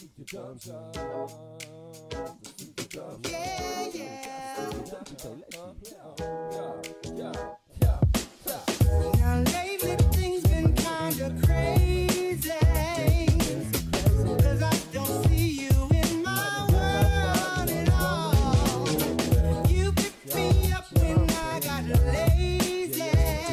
Now lately things been kinda crazy, 'cause I don't see you in my world at all. You picked me up when I got lazy.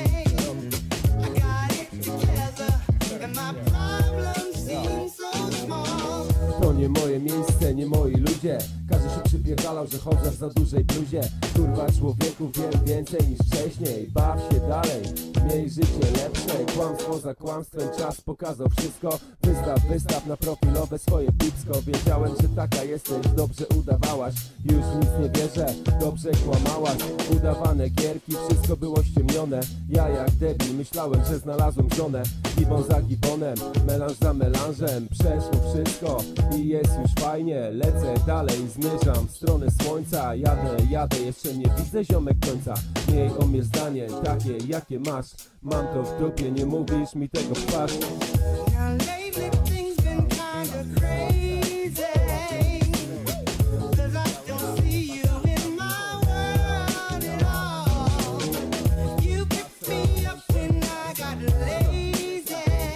I got it together and my problems seem so small. To nie moje miejsce, nie moi ludzie. Każdy się przypierdalał, że chodzę w za dużej bluzie. Kurwa człowieku, wiem więcej niż wcześniej. Baw się dalej, miej życie lepsze. Kłamstwo za kłamstwem, czas pokazał wszystko. Wystaw na profilowe swoje pipsko. Wiedziałem, że taka jesteś, dobrze udawałaś. Już nic nie wierzę, dobrze kłamałaś. Udawane gierki, wszystko było ściemnione. Ja jak debil myślałem, że znalazłem żonę. Gibon za gibonem, melanż za melanżem. Przeszło wszystko i jest już fajnie. Lecę dalej, zmierzam w stronę słońca. Jadę, jeszcze nie widzę ziomek końca. Miej o mnie zdanie, takie jakie masz. Mam to w dupie, nie mówisz mi tego w twarz. Now lately things been kinda crazy, 'cause I don't see you in my world at all. You picked me up when I got lazy.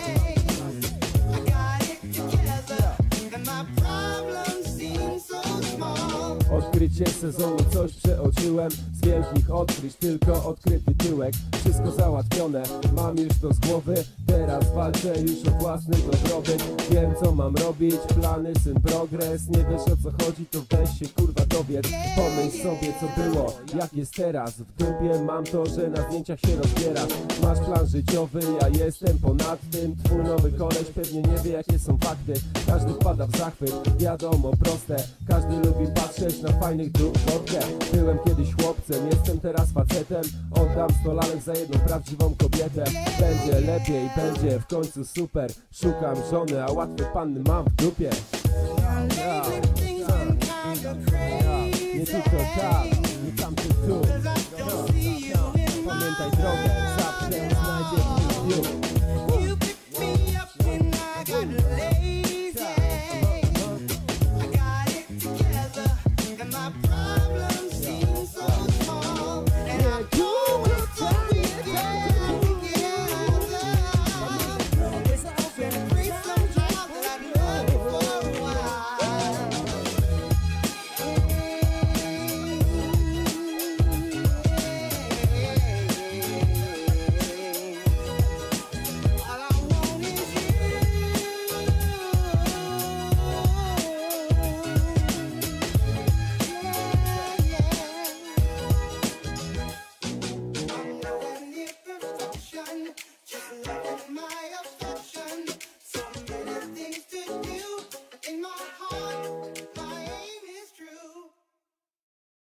I got it together and my problems seem so small. Odkrycie sezonu, coś przeoczyłem. Z wielkich odkryć tylko odkryty tyłek. Wszystko załatwione, mam już to z głowy. Teraz walczę już o własny dobrobyt. Wiem co mam robić, plany, syn, progres. Nie wiesz o co chodzi, to weź się kurwa dowiedz. Pomyśl sobie co było, jak jest teraz. W dupie mam to, że na zdjęciach się rozbierasz. Masz plan życiowy, ja jestem ponad tym. Twój nowy koleś pewnie nie wie jakie są fakty. Każdy wpada w zachwyt, wiadomo proste. Każdy lubi patrzeć na fajnych dupotkę. Byłem kiedyś chłopcem, jestem teraz facetem. Oddam 100 lalek za jedną prawdziwą kobietę. Będzie lepiej, będzie w końcu super. Szukam żony, a łatwe panny mam w dupie. Nie tylko tam, nie tamty tu. Pamiętaj drogę, zawsze znajdziesz twój dniu.